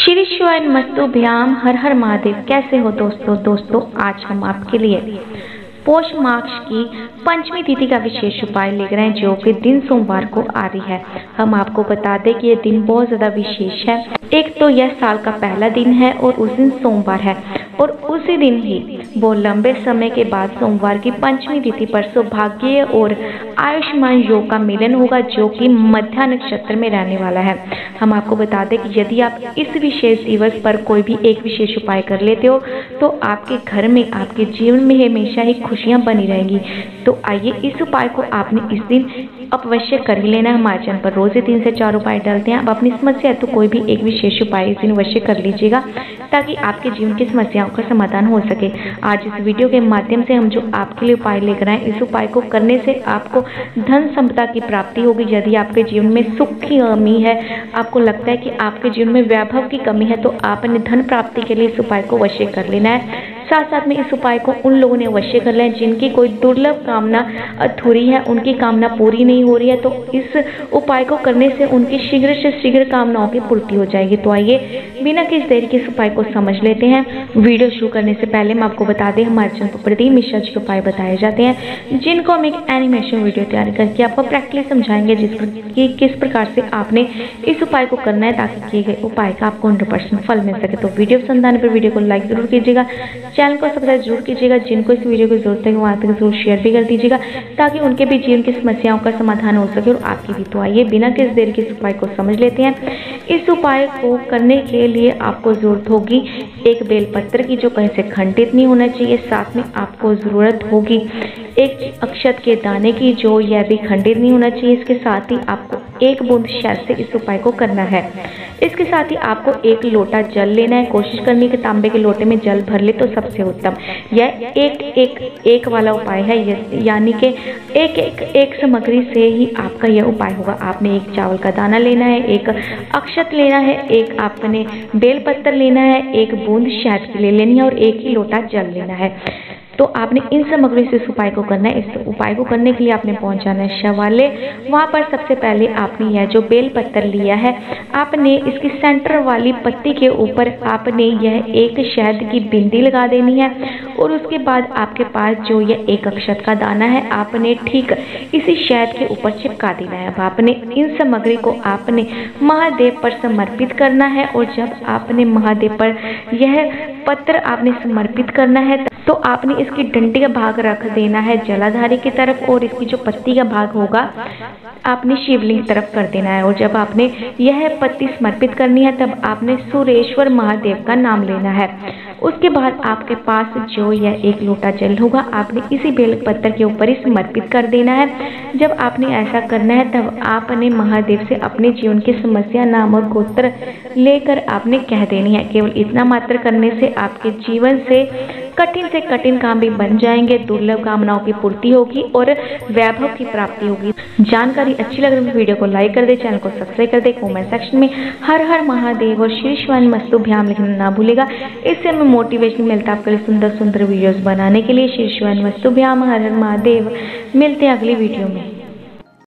श्री शिवाय नमस्तुभ्याम। हर हर महादेव। कैसे हो दोस्तों आज हम आपके लिए पौष मास की पंचमी तिथि का विशेष उपाय लेकर आए जो कि दिन सोमवार को आ रही है। हम आपको बता दें कि ये दिन बहुत ज्यादा विशेष है। एक तो यह साल का पहला दिन है और उस दिन सोमवार है और उसी दिन ही वो लंबे समय के बाद सोमवार की पंचमी तिथि पर सौभाग्य और आयुष्मान योग का मिलन होगा जो कि मध्या नक्षत्र में रहने वाला है। हम आपको बता दें कि यदि आप इस विशेष दिवस पर कोई भी एक विशेष उपाय कर लेते हो तो आपके घर में, आपके जीवन में हमेशा ही खुशियां बनी रहेंगी। तो आइए इस उपाय को आपने इस दिन अवश्य कर ही लेना। हमारे चैनल पर रोज 3 से 4 उपाय डालते हैं। अब अपनी समस्या तो कोई भी एक विशेष उपाय इस दिन अवश्य कर लीजिएगा ताकि आपके जीवन की समस्याओं का समाधान हो सके। आज इस वीडियो के माध्यम से हम जो आपके लिए उपाय लेकर आए, इस उपाय को करने से आपको धन संपदा की प्राप्ति होगी। यदि आपके जीवन में सुख की कमी है, आपको लगता है कि आपके जीवन में वैभव की कमी है, तो आपने धन प्राप्ति के लिए इस उपाय को अवश्य कर लेना है। साथ साथ में इस उपाय को उन लोगों ने अवश्य कर लें जिनकी कोई दुर्लभ कामना अधूरी है, उनकी कामना पूरी नहीं हो रही है, तो इस उपाय को करने से उनकी शीघ्र से शीघ्र कामनाओं की पूर्ति हो जाएगी। तो आइए बिना किसी देरी के इस उपाय को समझ लेते हैं। वीडियो शुरू करने से पहले मैं आपको बता दें, हमारे चैनल पर प्रदीप मिश्रा जी के उपाय बताए जाते हैं जिनको हम एक एनिमेशन वीडियो तैयार करके आपको प्रैक्टिकली समझाएंगे कि किस प्रकार से आपने इस उपाय को करना है ताकि किए गए उपाय का आपको 100% फल मिल सके। तो वीडियो पसंद आने पर वीडियो को लाइक जरूर कीजिएगा, चैनल को सब्सक्राइब जरूर कीजिएगा। जिनको इस वीडियो की जरूरत है वहां तक जरूर शेयर भी कर दीजिएगा ताकि उनके भी जीवन की समस्याओं का समाधान हो सके और आपकी भी। तो आइए बिना किसी देर के इस उपाय को समझ लेते हैं। इस उपाय को करने के लिए आपको जरूरत होगी एक बेलपत्र की जो कहीं से खंडित नहीं होना चाहिए। साथ में आपको जरूरत होगी एक अक्षत के दाने की जो यह भी खंडित नहीं होना चाहिए। इसके साथ ही आपको 1 बूंद शहद से इस उपाय को करना है। इसके साथ ही आपको 1 लोटा जल लेना है। कोशिश करनी कि तांबे के लोटे में जल भर ले तो सबसे उत्तम। यह एक वाला उपाय है, यानी कि एक सामग्री से ही आपका यह उपाय होगा। आपने 1 चावल का दाना लेना है, 1 अक्षत लेना है, 1 आपने बेलपत्र लेना है, 1 बूंद शहद की ले लेनी है और 1 ही लोटा जल लेना है। तो आपने इन सामग्री से इस उपाय को करना है। इस उपाय को करने के लिए आपने पहुंचाना है शिवालय। वहां पर सबसे पहले आपने यह जो बेलपत्र लिया है, आपने इसकी सेंटर वाली पत्ती के ऊपर आपने यह 1 शहद की बिंदी लगा देनी है और उसके बाद आपके पास जो यह 1 अक्षत का दाना है आपने ठीक इसी शहद के ऊपर चिपका देना है। अब आपने इन सामग्री को आपने महादेव पर समर्पित करना है और जब आपने महादेव पर यह पत्र आपने समर्पित करना है तो आपने इसकी डंडी का भाग रख देना है जलाधारी की तरफ और इसकी जो पत्ती का भाग होगा आपने शिवलिंग की तरफ कर देना है। और जब आपने यह पत्ती समर्पित करनी है तब आपने सुरेश्वर महादेव का नाम लेना है। उसके बाद आपके पास जो यह 1 लोटा जल होगा आपने इसी बेलपत्र के ऊपर ही समर्पित कर देना है। जब आपने ऐसा करना है तब आपने महादेव से अपने जीवन की समस्या, नाम और गोत्र लेकर आपने कह देनी है। केवल इतना मात्र करने से आपके जीवन से कठिन काम भी बन जाएंगे, दुर्लभ कामनाओं की पूर्ति होगी और वैभव की प्राप्ति होगी। जानकारी अच्छी लग रही है वीडियो को लाइक कर दे, चैनल को सब्सक्राइब कर दे, कमेंट सेक्शन में हर हर महादेव और श्री शिवाय नमस्तुभ्याम लिखना ना भूलेगा। इससे हमें मोटिवेशन मिलता है आपके लिए सुंदर सुंदर वीडियोस बनाने के लिए। श्री शिवाय नमस्तुभ्याम। हर हर महादेव। मिलते हैं अगली वीडियो में।